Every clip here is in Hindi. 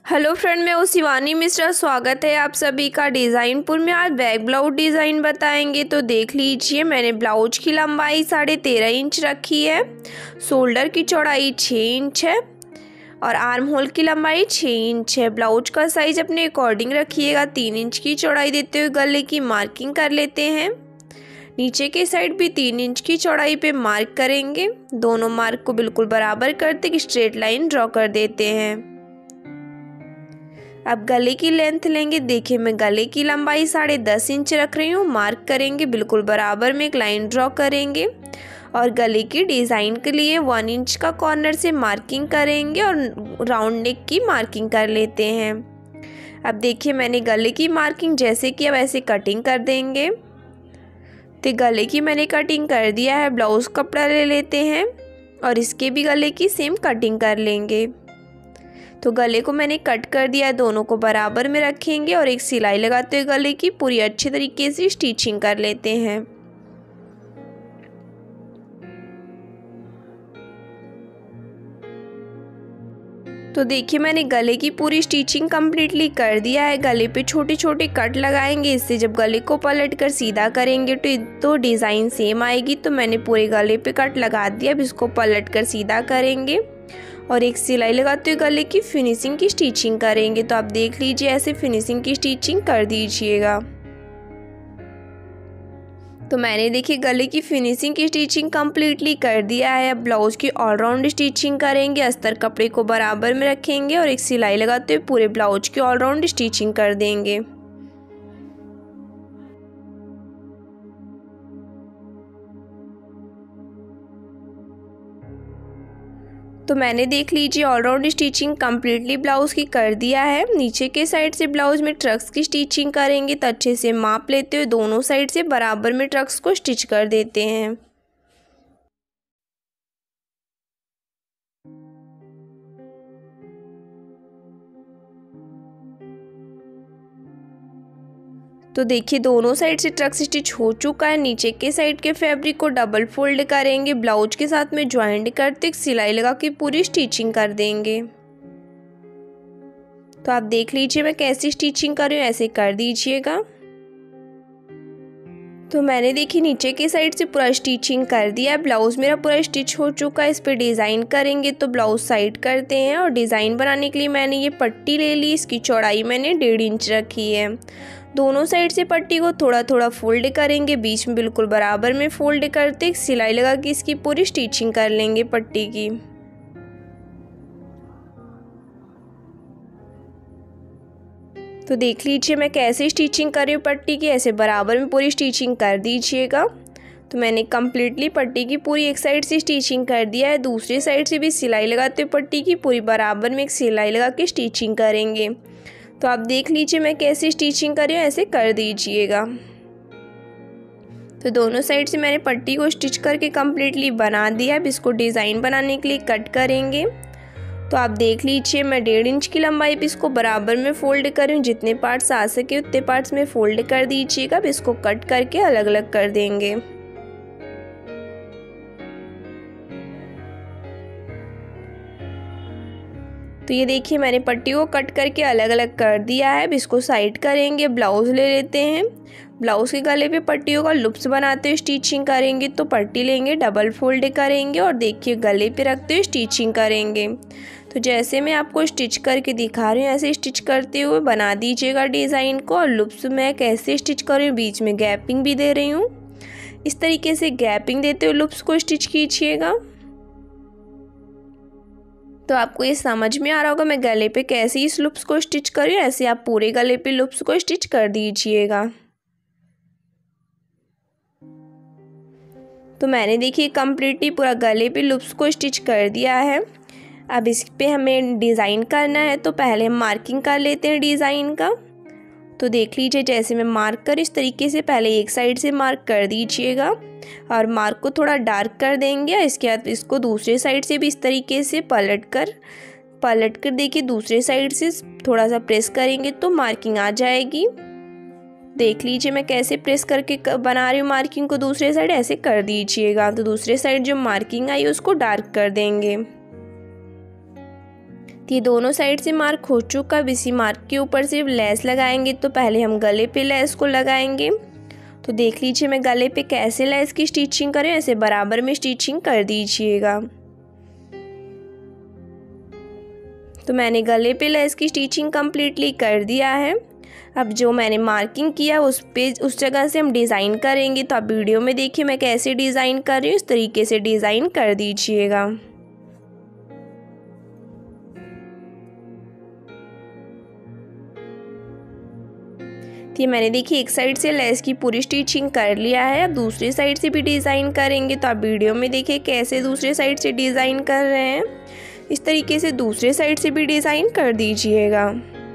हेलो फ्रेंड, मैं हूँ शिवानी मिश्रा। स्वागत है आप सभी का डिज़ाइनपुर में। आज बैक ब्लाउज डिज़ाइन बताएंगे, तो देख लीजिए। मैंने ब्लाउज की लंबाई 13.5 इंच रखी है, शोल्डर की चौड़ाई 6 इंच है और आर्म होल की लंबाई 6 इंच है। ब्लाउज का साइज अपने अकॉर्डिंग रखिएगा। 3 इंच की चौड़ाई देते हुए गले की मार्किंग कर लेते हैं। नीचे के साइड भी 3 इंच की चौड़ाई पे मार्क करेंगे। दोनों मार्क को बिल्कुल बराबर करते एक स्ट्रेट लाइन ड्रॉ कर देते हैं। अब गले की लेंथ लेंगे। देखिए, मैं गले की लंबाई 10.5 इंच रख रही हूँ। मार्क करेंगे, बिल्कुल बराबर में एक लाइन ड्रॉ करेंगे और गले की डिज़ाइन के लिए 1 इंच का कॉर्नर से मार्किंग करेंगे और राउंड नेक की मार्किंग कर लेते हैं। अब देखिए, मैंने गले की मार्किंग जैसे किया वैसे कटिंग कर देंगे। तो गले की मैंने कटिंग कर दिया है। ब्लाउज कपड़ा ले लेते हैं और इसके भी गले की सेम कटिंग कर लेंगे। तो गले को मैंने कट कर दिया है। दोनों को बराबर में रखेंगे और एक सिलाई लगाते हुए गले की पूरी अच्छे तरीके से स्टिचिंग कर लेते हैं। तो देखिए, मैंने गले की पूरी स्टिचिंग कम्प्लीटली कर दिया है। गले पे छोटे छोटे कट लगाएंगे। इससे जब गले को पलट कर सीधा करेंगे तो डिज़ाइन सेम आएगी। तो मैंने पूरे गले पे कट लगा दिया। अब इसको पलट कर सीधा करेंगे और एक सिलाई लगाते हुए गले की फिनिशिंग की स्टिचिंग करेंगे। तो आप देख लीजिए, ऐसे फिनिशिंग की स्टिचिंग कर दीजिएगा। तो मैंने देखिए गले की फिनिशिंग की स्टिचिंग कम्प्लीटली कर दिया है। अब ब्लाउज की ऑलराउंड स्टिचिंग करेंगे। अस्तर कपड़े को बराबर में रखेंगे और एक सिलाई लगाते हुए पूरे ब्लाउज की ऑलराउंड स्टिचिंग कर देंगे। तो मैंने देख लीजिए ऑलराउंड स्टिचिंग कम्प्लीटली ब्लाउज़ की कर दिया है। नीचे के साइड से ब्लाउज़ में ट्रक्स की स्टिचिंग करेंगे। तो अच्छे से माप लेते हुए दोनों साइड से बराबर में ट्रक्स को स्टिच कर देते हैं। तो देखिए, दोनों साइड से ट्रक स्टिच हो चुका है। नीचे के साइड के फैब्रिक को डबल फोल्ड करेंगे। ब्लाउज के साथ में ज्वाइंट करते सिलाई लगा के पूरी स्टिचिंग कर देंगे। तो आप देख लीजिए मैं कैसी स्टिचिंग कर रही हूँ, ऐसे कर दीजिएगा। तो मैंने देखिए नीचे के साइड से पूरा स्टिचिंग कर दिया। ब्लाउज मेरा पूरा स्टिच हो चुका है। इस पर डिज़ाइन करेंगे। तो ब्लाउज साइड करते हैं और डिज़ाइन बनाने के लिए मैंने ये पट्टी ले ली। इसकी चौड़ाई मैंने 1.5 इंच रखी है। दोनों साइड से पट्टी को थोड़ा थोड़ा फोल्ड करेंगे। बीच में बिल्कुल बराबर में फोल्ड करते एक सिलाई लगा के इसकी पूरी स्टिचिंग कर लेंगे पट्टी की। तो देख लीजिए मैं कैसे स्टिचिंग कर रही हूँ पट्टी की, ऐसे बराबर में पूरी स्टिचिंग कर दीजिएगा। तो मैंने कम्प्लीटली पट्टी की पूरी एक साइड से स्टिचिंग कर दिया है। दूसरी साइड से भी सिलाई लगाते हुए पट्टी की पूरी बराबर में एक सिलाई लगा के स्टिचिंग करेंगे। तो आप देख लीजिए मैं कैसे स्टिचिंग कर रही हूँ, ऐसे कर दीजिएगा। तो दोनों साइड से मैंने पट्टी को स्टिच करके कम्प्लीटली बना दिया। अब इसको डिज़ाइन बनाने के लिए कट करेंगे। तो आप देख लीजिए मैं 1.5 इंच की लंबाई पे इसको बराबर में फोल्ड कर रही हूँ। जितने पार्ट्स आ सके उतने पार्ट्स में फोल्ड कर दीजिएगा। अब इसको कट करके अलग अलग कर देंगे। तो ये देखिए मैंने पट्टी को कट करके अलग अलग कर दिया है। अब इसको साइड करेंगे। ब्लाउज ले लेते हैं। ब्लाउज के गले पे पट्टियों का लूप्स बनाते हुए स्टिचिंग करेंगे। तो पट्टी लेंगे, डबल फोल्ड करेंगे और देखिए गले पे रखते हुए स्टिचिंग करेंगे। तो जैसे मैं आपको स्टिच करके दिखा रही हूँ ऐसे स्टिच करते हुए बना दीजिएगा डिज़ाइन को। और लूप्स मैं कैसे स्टिच कर रही हूँ, बीच में गैपिंग भी दे रही हूँ। इस तरीके से गैपिंग देते हुए लूप्स को स्टिच कीजिएगा। तो आपको ये समझ में आ रहा होगा मैं गले पे कैसे इस लूप्स को स्टिच कर रही हूँ। ऐसे आप पूरे गले पे लूप्स को स्टिच कर दीजिएगा। तो मैंने देखिए कम्प्लीटली पूरा गले पे लूप्स को स्टिच कर दिया है। अब इस पे हमें डिज़ाइन करना है। तो पहले हम मार्किंग कर लेते हैं डिज़ाइन का। तो देख लीजिए जैसे मैं मार्क कर इस तरीके से पहले एक साइड से मार्क कर दीजिएगा और मार्क को थोड़ा डार्क कर देंगे। इसके बाद इसको दूसरे साइड से भी इस तरीके से पलट कर देखिए दूसरे साइड से थोड़ा सा प्रेस करेंगे तो मार्किंग आ जाएगी। देख लीजिए मैं कैसे प्रेस करके बना रही हूँ मार्किंग को दूसरे साइड, ऐसे कर दीजिएगा। तो दूसरे साइड जो मार्किंग आई उसको डार्क कर देंगे। ये दोनों साइड से मार्क हो चुका। अब इसी मार्क के ऊपर से लेस लगाएंगे। तो पहले हम गले पे लेस को लगाएंगे। तो देख लीजिए मैं गले पे कैसे लेस की स्टिचिंग करें, ऐसे बराबर में स्टिचिंग कर दीजिएगा। तो मैंने गले पे लेस की स्टिचिंग कम्प्लीटली कर दिया है। अब जो मैंने मार्किंग किया उस जगह से हम डिज़ाइन करेंगे। तो आप वीडियो में देखिए मैं कैसे डिज़ाइन कर रही हूँ, इस तरीके से डिज़ाइन कर दीजिएगा। तो ये मैंने देखिए एक साइड से लेस की पूरी स्टिचिंग कर लिया है। अब दूसरी साइड से भी डिज़ाइन करेंगे। तो आप वीडियो में देखिए कैसे दूसरे साइड से डिज़ाइन कर रहे हैं, इस तरीके से दूसरे साइड से भी डिज़ाइन कर दीजिएगा।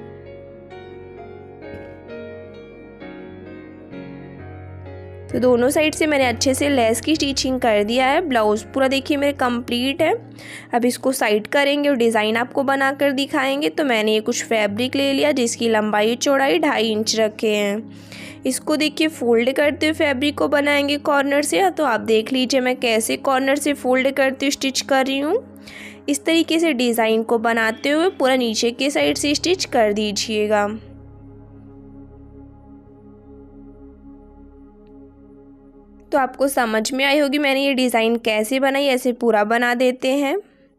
तो दोनों साइड से मैंने अच्छे से लेस की स्टिचिंग कर दिया है। ब्लाउज़ पूरा देखिए मेरे कंप्लीट है। अब इसको साइड करेंगे और डिज़ाइन आपको बनाकर दिखाएंगे। तो मैंने ये कुछ फैब्रिक ले लिया जिसकी लंबाई चौड़ाई 2.5 इंच रखे हैं। इसको देखिए फोल्ड करते हुए फैब्रिक को बनाएंगे कॉर्नर से। तो आप देख लीजिए मैं कैसे कॉर्नर से फोल्ड करते हुए स्टिच कर रही हूँ। इस तरीके से डिज़ाइन को बनाते हुए पूरा नीचे के साइड से स्टिच कर दीजिएगा। तो आपको समझ में आई होगी मैंने ये डिज़ाइन कैसे बनाई, ऐसे पूरा बना देते हैं।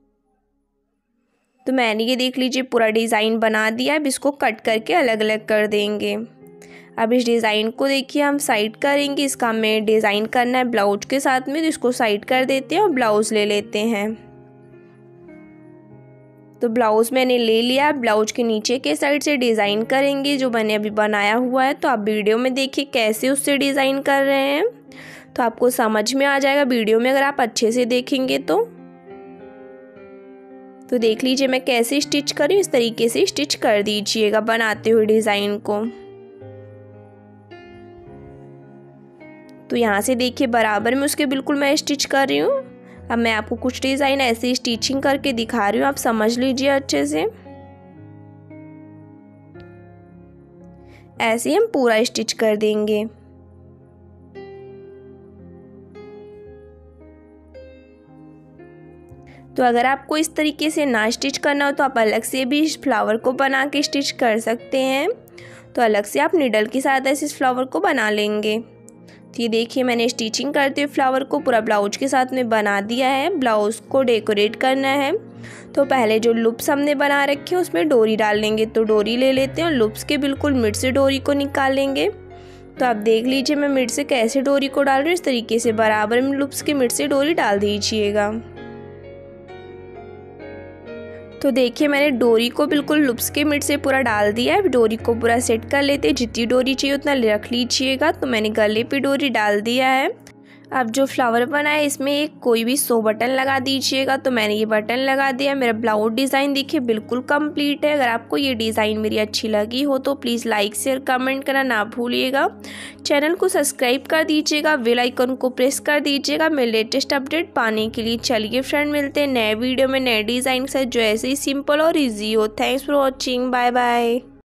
तो मैंने ये देख लीजिए पूरा डिज़ाइन बना दिया। अब इसको कट करके अलग अलग कर देंगे। अब इस डिज़ाइन को देखिए हम साइड करेंगे। इसका हमें डिज़ाइन करना है ब्लाउज के साथ में, तो इसको साइड कर देते हैं और ब्लाउज़ ले लेते हैं। तो ब्लाउज़ मैंने ले लिया। ब्लाउज के नीचे के साइड से डिज़ाइन करेंगे जो मैंने अभी बनाया हुआ है। तो आप वीडियो में देखिए कैसे उससे डिज़ाइन कर रहे हैं, तो आपको समझ में आ जाएगा वीडियो में अगर आप अच्छे से देखेंगे तो देख लीजिए मैं कैसे स्टिच कर रही हूँ, इस तरीके से स्टिच कर दीजिएगा बनाते हुए डिज़ाइन को। तो यहाँ से देखिए बराबर में उसके बिल्कुल मैं स्टिच कर रही हूँ। अब मैं आपको कुछ डिज़ाइन ऐसे स्टिचिंग करके दिखा रही हूँ, आप समझ लीजिए अच्छे से। ऐसे हम पूरा स्टिच कर देंगे। तो अगर आपको इस तरीके से ना स्टिच करना हो तो आप अलग से भी इस फ्लावर को बना के स्टिच कर सकते हैं। तो अलग से आप नीडल की सहायता से इस फ्लावर को बना लेंगे। तो ये देखिए मैंने स्टिचिंग करते हुए फ्लावर को पूरा ब्लाउज के साथ में बना दिया है। ब्लाउज को डेकोरेट करना है। तो पहले जो लूप्स हमने बना रखे हैं उसमें डोरी डाल लेंगे। तो डोरी ले लेते हैं और लूप्स के बिल्कुल मिड से डोरी को निकाल लेंगे। तो आप देख लीजिए मैं मिड से कैसे डोरी को डाल रही हूँ, इस तरीके से बराबर में लूप्स के मिड से डोरी डाल दीजिएगा। तो देखिए मैंने डोरी को बिल्कुल लूप्स के मिड से पूरा डाल दिया है। डोरी को पूरा सेट कर लेते हैं, जितनी डोरी चाहिए उतना रख लीजिएगा। तो मैंने गले पे डोरी डाल दिया है। अब जो फ्लावर बना है इसमें एक कोई भी 100 बटन लगा दीजिएगा। तो मैंने ये बटन लगा दिया। मेरा ब्लाउज डिज़ाइन देखिए बिल्कुल कंप्लीट है। अगर आपको ये डिज़ाइन मेरी अच्छी लगी हो तो प्लीज़ लाइक शेयर कमेंट करना ना भूलिएगा। चैनल को सब्सक्राइब कर दीजिएगा, बेल आइकन को प्रेस कर दीजिएगा मेरे लेटेस्ट अपडेट पाने के लिए। चलिए फ्रेंड मिलते हैं नए वीडियो में नए डिज़ाइन के साथ जो ऐसे ही सिंपल और ईजी हो। Thanks for watching, bye bye.